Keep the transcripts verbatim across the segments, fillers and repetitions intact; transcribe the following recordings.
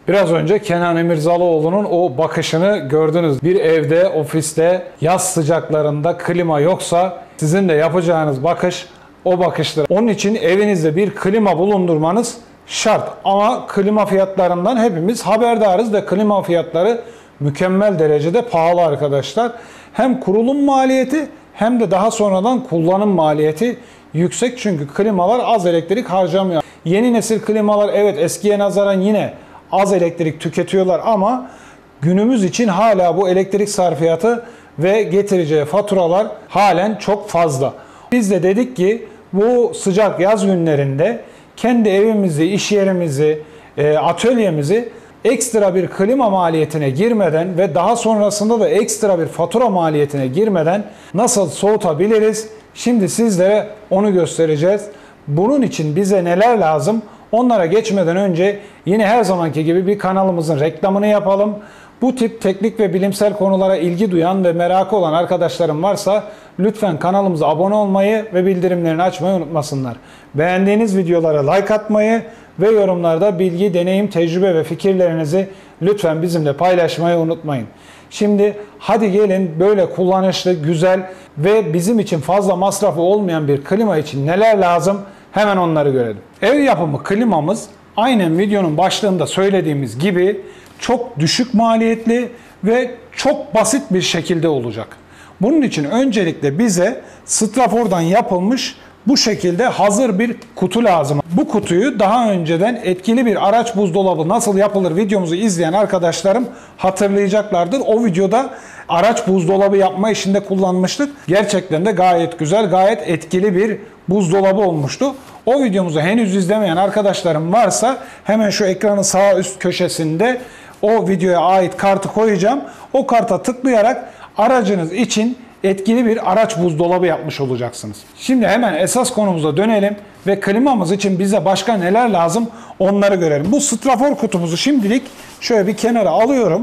Biraz önce Kenan İmirzalıoğlu'nun o bakışını gördünüz. Bir evde, ofiste yaz sıcaklarında klima yoksa sizin de yapacağınız bakış o bakıştır. Onun için evinizde bir klima bulundurmanız şart. Ama klima fiyatlarından hepimiz haberdarız ve klima fiyatları mükemmel derecede pahalı arkadaşlar. Hem kurulum maliyeti hem de daha sonradan kullanım maliyeti yüksek, çünkü klimalar az elektrik harcamıyor. Yeni nesil klimalar evet eskiye nazaran yine az elektrik tüketiyorlar ama günümüz için hala bu elektrik sarfiyatı ve getireceği faturalar halen çok fazla. Biz de dedik ki bu sıcak yaz günlerinde kendi evimizi, iş yerimizi, atölyemizi ekstra bir klima maliyetine girmeden ve daha sonrasında da ekstra bir fatura maliyetine girmeden nasıl soğutabiliriz? Şimdi sizlere onu göstereceğiz. Bunun için bize neler lazım? Onlara geçmeden önce yine her zamanki gibi bir kanalımızın reklamını yapalım. Bu tip teknik ve bilimsel konulara ilgi duyan ve merakı olan arkadaşlarım varsa lütfen kanalımıza abone olmayı ve bildirimlerini açmayı unutmasınlar. Beğendiğiniz videolara like atmayı ve yorumlarda bilgi, deneyim, tecrübe ve fikirlerinizi lütfen bizimle paylaşmayı unutmayın. Şimdi hadi gelin böyle kullanışlı, güzel ve bizim için fazla masrafı olmayan bir klima için neler lazım hemen onları görelim. Ev yapımı klimamız aynen videonun başlığında söylediğimiz gibi çok düşük maliyetli ve çok basit bir şekilde olacak. Bunun için öncelikle bize strafordan yapılmış bu şekilde hazır bir kutu lazım. Bu kutuyu daha önceden etkili bir araç buzdolabı nasıl yapılır videomuzu izleyen arkadaşlarım hatırlayacaklardır. O videoda araç buzdolabı yapma işinde kullanmıştık. Gerçekten de gayet güzel, gayet etkili bir buzdolabı olmuştu. O videomuzu henüz izlemeyen arkadaşlarım varsa hemen şu ekranın sağ üst köşesinde o videoya ait kartı koyacağım. O karta tıklayarak aracınız için etkili bir araç buzdolabı yapmış olacaksınız. Şimdi hemen esas konumuza dönelim ve klimamız için bize başka neler lazım onları görelim. Bu strafor kutumuzu şimdilik şöyle bir kenara alıyorum.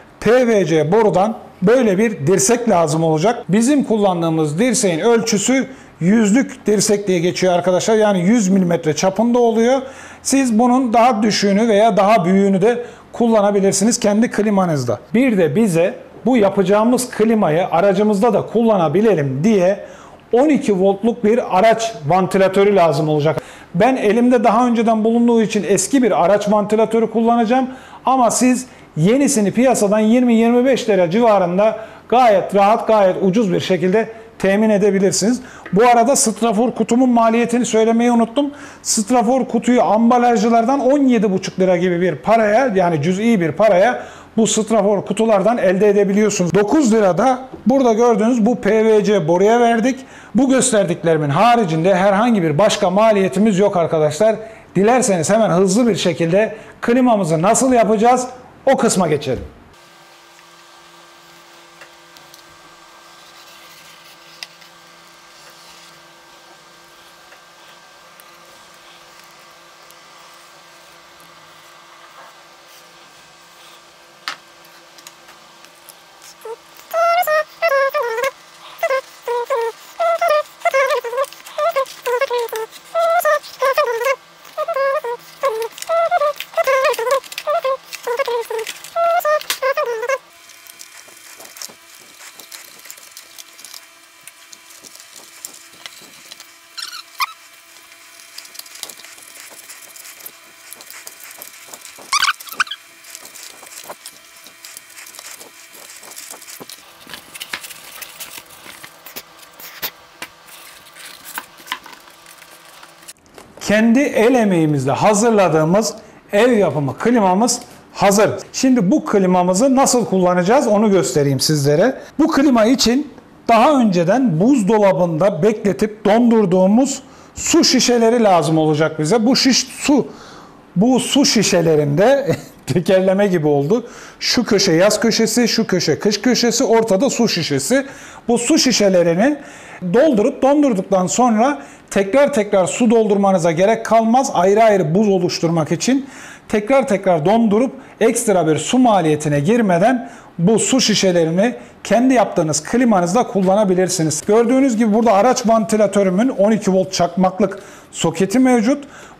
P V C borudan böyle bir dirsek lazım olacak. Bizim kullandığımız dirseğin ölçüsü yüzlük dirsek diye geçiyor arkadaşlar. Yani yüz milimetre çapında oluyor. Siz bunun daha düşüğünü veya daha büyüğünü de kullanabilirsiniz kendi klimanızda. Bir de bize bu yapacağımız klimayı aracımızda da kullanabilelim diye on iki voltluk bir araç vantilatörü lazım olacak. Ben elimde daha önceden bulunduğu için eski bir araç vantilatörü kullanacağım. Ama siz yenisini piyasadan yirmi yirmi beş lira civarında gayet rahat, gayet ucuz bir şekilde temin edebilirsiniz. Bu arada strafor kutumun maliyetini söylemeyi unuttum. Strafor kutuyu ambalajcılardan on yedi buçuk lira gibi bir paraya, yani cüz'i bir paraya bu strafor kutulardan elde edebiliyorsunuz. dokuz lirada burada gördüğünüz bu P V C boruya verdik. Bu gösterdiklerimin haricinde herhangi bir başka maliyetimiz yok arkadaşlar. Dilerseniz hemen hızlı bir şekilde klimamızı nasıl yapacağız o kısma geçelim. Kendi el emeğimizle hazırladığımız ev yapımı klimamız hazır. Şimdi bu klimamızı nasıl kullanacağız onu göstereyim sizlere. Bu klima için daha önceden buzdolabında bekletip dondurduğumuz su şişeleri lazım olacak bize. Bu şiş su bu su şişelerinde tekerleme gibi oldu. Şu köşe yaz köşesi, şu köşe kış köşesi, ortada su şişesi. Bu su şişelerini doldurup dondurduktan sonra tekrar tekrar su doldurmanıza gerek kalmaz. Ayrı ayrı buz oluşturmak için tekrar tekrar dondurup ekstra bir su maliyetine girmeden bu su şişelerini kendi yaptığınız klimanızda kullanabilirsiniz. Gördüğünüz gibi burada araç vantilatörümün on iki volt çakmaklık soketi mevcut.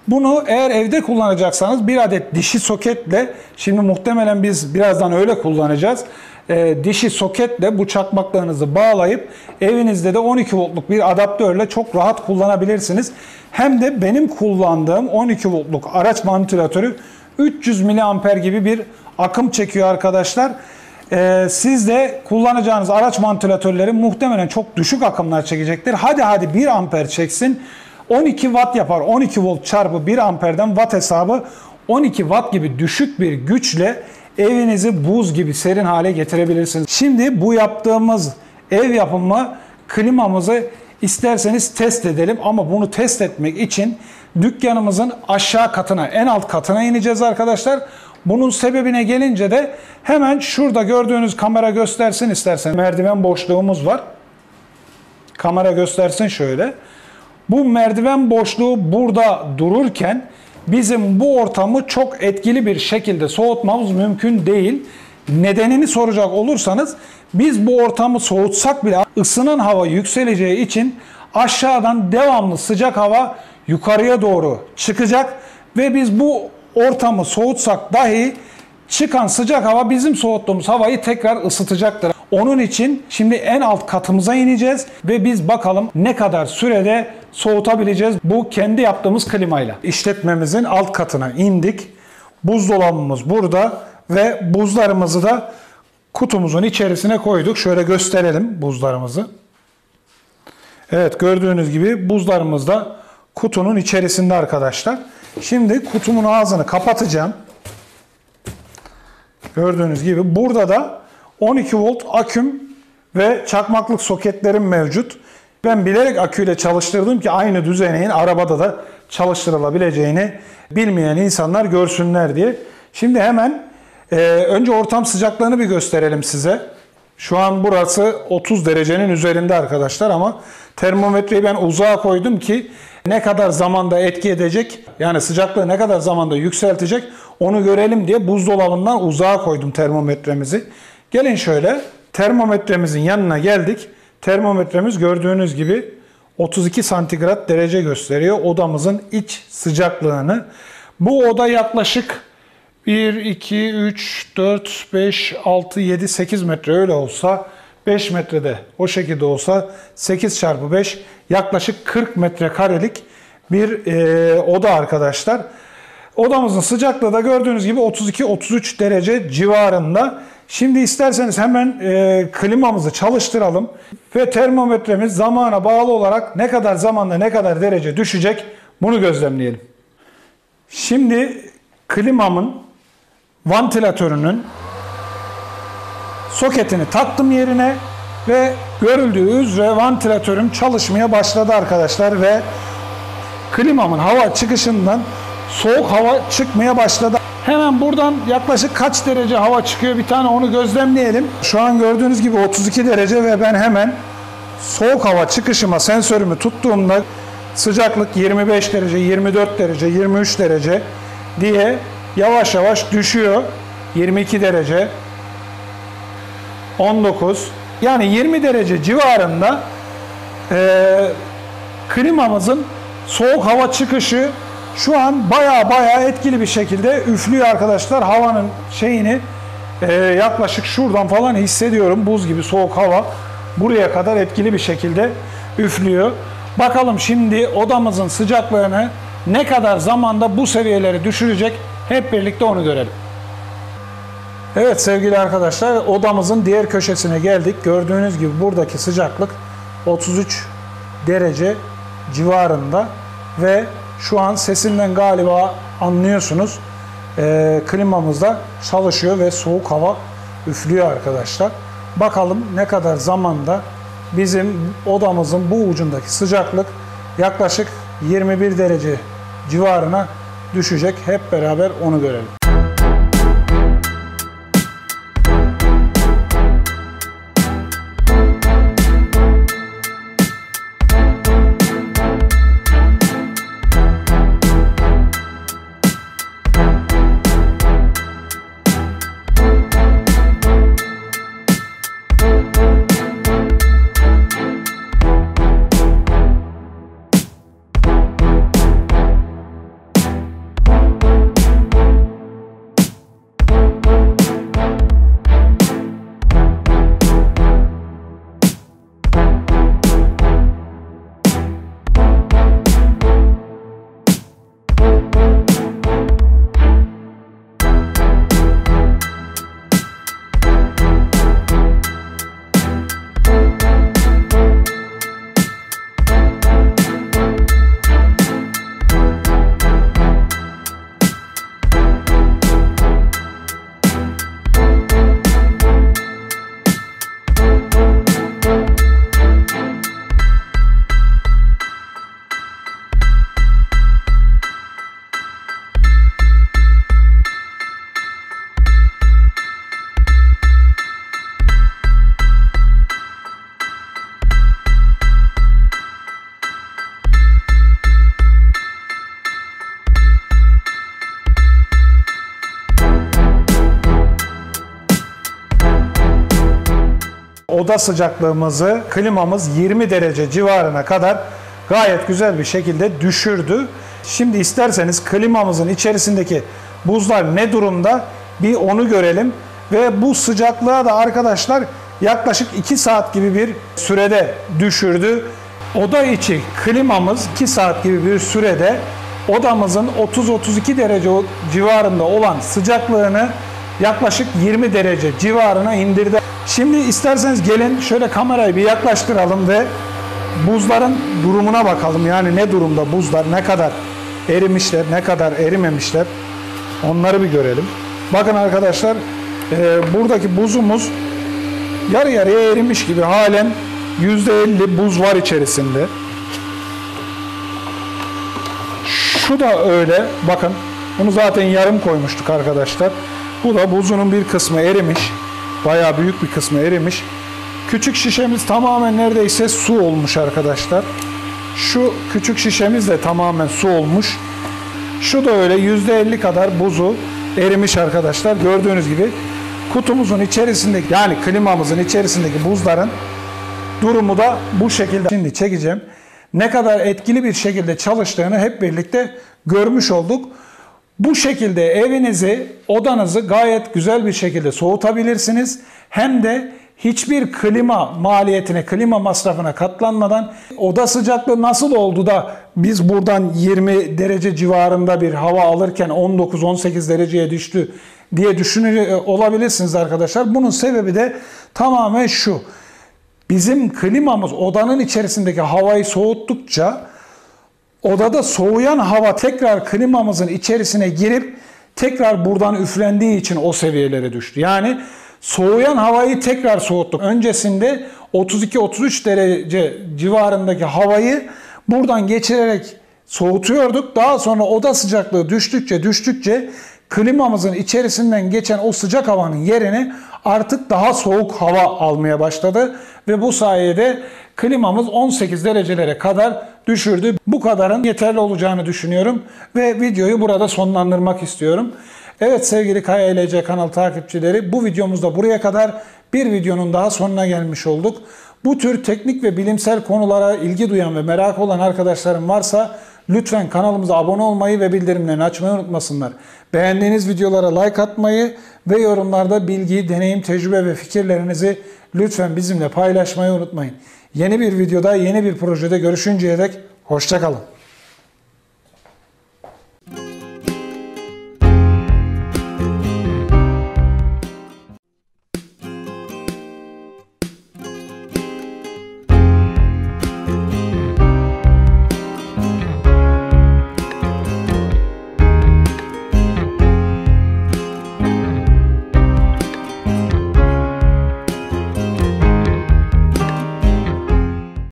Bunu eğer evde kullanacaksanız bir adet dişi soketle, şimdi muhtemelen biz birazdan öyle kullanacağız. E, dişi soketle bu çakmaklarınızı bağlayıp evinizde de on iki voltluk bir adaptörle çok rahat kullanabilirsiniz. Hem de benim kullandığım on iki voltluk araç vantilatörü üç yüz miliamper gibi bir akım çekiyor arkadaşlar. Ee, siz de kullanacağınız araç vantilatörleri muhtemelen çok düşük akımlar çekecektir. Hadi hadi bir amper çeksin. on iki watt yapar. on iki volt çarpı bir amperden watt hesabı on iki watt gibi düşük bir güçle evinizi buz gibi serin hale getirebilirsiniz. Şimdi bu yaptığımız ev yapımı klimamızı isterseniz test edelim. Ama bunu test etmek için dükkanımızın aşağı katına, en alt katına ineceğiz arkadaşlar. Bunun sebebine gelince de hemen şurada gördüğünüz, kamera göstersin istersen, merdiven boşluğumuz var. Kamera göstersin şöyle. Bu merdiven boşluğu burada dururken bizim bu ortamı çok etkili bir şekilde soğutmamız mümkün değil. Nedenini soracak olursanız biz bu ortamı soğutsak bile ısınan hava yükseleceği için aşağıdan devamlı sıcak hava yukarıya doğru çıkacak ve biz bu ortamı soğutsak dahi çıkan sıcak hava bizim soğuttuğumuz havayı tekrar ısıtacaktır. Onun için şimdi en alt katımıza ineceğiz ve biz bakalım ne kadar sürede soğutabileceğiz bu kendi yaptığımız klimayla. İşletmemizin alt katına indik. Buzdolabımız burada ve buzlarımızı da kutumuzun içerisine koyduk. Şöyle gösterelim buzlarımızı. Evet, gördüğünüz gibi buzlarımız da kutunun içerisinde arkadaşlar. Şimdi kutumun ağzını kapatacağım. Gördüğünüz gibi burada da on iki volt aküm ve çakmaklık soketlerim mevcut. Ben bilerek aküyle çalıştırdım ki aynı düzeneğin arabada da çalıştırılabileceğini bilmeyen insanlar görsünler diye. Şimdi hemen e, önce ortam sıcaklığını bir gösterelim size. Şu an burası otuz derecenin üzerinde arkadaşlar ama termometreyi ben uzağa koydum ki ne kadar zamanda etki edecek, yani sıcaklığı ne kadar zamanda yükseltecek onu görelim diye buzdolabından uzağa koydum termometremizi. Gelin şöyle termometremizin yanına geldik. Termometremiz gördüğünüz gibi otuz iki santigrat derece gösteriyor odamızın iç sıcaklığını. Bu oda yaklaşık bir, iki, üç, dört, beş, altı, yedi, sekiz metre öyle olsa, beş metrede o şekilde olsa sekiz çarpı beş yaklaşık kırk metrekarelik bir e, oda arkadaşlar. Odamızın sıcaklığı da gördüğünüz gibi otuz iki otuz üç derece civarında. Şimdi isterseniz hemen e, klimamızı çalıştıralım ve termometremiz zamana bağlı olarak ne kadar zamanda ne kadar derece düşecek bunu gözlemleyelim. Şimdi klimamın vantilatörünün soketini taktım yerine ve görüldüğü üzere vantilatörüm çalışmaya başladı arkadaşlar ve klimamın hava çıkışından soğuk hava çıkmaya başladı. Hemen buradan yaklaşık kaç derece hava çıkıyor bir tane onu gözlemleyelim. Şu an gördüğünüz gibi otuz iki derece ve ben hemen soğuk hava çıkışıma sensörümü tuttuğumda sıcaklık yirmi beş derece, yirmi dört derece, yirmi üç derece diye yavaş yavaş düşüyor. yirmi iki derece, on dokuz, yani yirmi derece civarında e, klimamızın soğuk hava çıkışı şu an baya baya etkili bir şekilde üflüyor arkadaşlar. Havanın şeyini e, yaklaşık şuradan falan hissediyorum. Buz gibi soğuk hava buraya kadar etkili bir şekilde üflüyor. Bakalım şimdi odamızın sıcaklığını ne kadar zamanda bu seviyeleri düşürecek, hep birlikte onu görelim. Evet sevgili arkadaşlar, odamızın diğer köşesine geldik. Gördüğünüz gibi buradaki sıcaklık otuz üç derece civarında ve şu an sesinden galiba anlıyorsunuz. E, klimamız da çalışıyor ve soğuk hava üflüyor arkadaşlar. Bakalım ne kadar zamanda bizim odamızın bu ucundaki sıcaklık yaklaşık yirmi bir derece civarına düşecek. Hep beraber onu görelim. oda sıcaklığımızı klimamız yirmi derece civarına kadar gayet güzel bir şekilde düşürdü. Şimdi isterseniz klimamızın içerisindeki buzlar ne durumda bir onu görelim. Ve bu sıcaklığa da arkadaşlar yaklaşık iki saat gibi bir sürede düşürdü. Oda içi klimamız iki saat gibi bir sürede odamızın otuz otuz iki derece civarında olan sıcaklığını yaklaşık yirmi derece civarına indirdi. Şimdi isterseniz gelin şöyle kamerayı bir yaklaştıralım ve buzların durumuna bakalım. Yani ne durumda buzlar, ne kadar erimişler, ne kadar erimemişler, onları bir görelim. Bakın arkadaşlar, e, buradaki buzumuz yarı yarıya erimiş gibi, halen yüzde elli buz var içerisinde. Şu da öyle. Bakın, bunu zaten yarım koymuştuk arkadaşlar. Bu da buzunun bir kısmı erimiş. Bayağı büyük bir kısmı erimiş. Küçük şişemiz tamamen neredeyse su olmuş arkadaşlar. Şu küçük şişemiz de tamamen su olmuş. Şu da öyle yüzde elli kadar buzu erimiş arkadaşlar. Gördüğünüz gibi kutumuzun içerisindeki, yani klimamızın içerisindeki buzların durumu da bu şekilde. Şimdi çekeceğim. Ne kadar etkili bir şekilde çalıştığını hep birlikte görmüş olduk. Bu şekilde evinizi, odanızı gayet güzel bir şekilde soğutabilirsiniz. Hem de hiçbir klima maliyetine, klima masrafına katlanmadan oda sıcaklığı nasıl oldu da biz buradan yirmi derece civarında bir hava alırken on dokuz on sekiz dereceye düştü diye düşünüyor olabilirsiniz arkadaşlar. Bunun sebebi de tamamen şu. Bizim klimamız odanın içerisindeki havayı soğuttukça odada soğuyan hava tekrar klimamızın içerisine girip tekrar buradan üflendiği için o seviyelere düştü. Yani soğuyan havayı tekrar soğuttuk. Öncesinde otuz iki otuz üç derece civarındaki havayı buradan geçirerek soğutuyorduk. Daha sonra oda sıcaklığı düştükçe düştükçe klimamızın içerisinden geçen o sıcak havanın yerini artık daha soğuk hava almaya başladı. Ve bu sayede klimamız on sekiz derecelere kadar düşürdü. Bu kadarın yeterli olacağını düşünüyorum. Ve videoyu burada sonlandırmak istiyorum. Evet sevgili Kaya L C kanal takipçileri, bu videomuzda buraya kadar. Bir videonun daha sonuna gelmiş olduk. Bu tür teknik ve bilimsel konulara ilgi duyan ve merak olan arkadaşlarım varsa lütfen kanalımıza abone olmayı ve bildirimlerini açmayı unutmasınlar. Beğendiğiniz videolara like atmayı ve yorumlarda bilgi, deneyim, tecrübe ve fikirlerinizi lütfen bizimle paylaşmayı unutmayın. Yeni bir videoda, yeni bir projede görüşünceye dek hoşça kalın.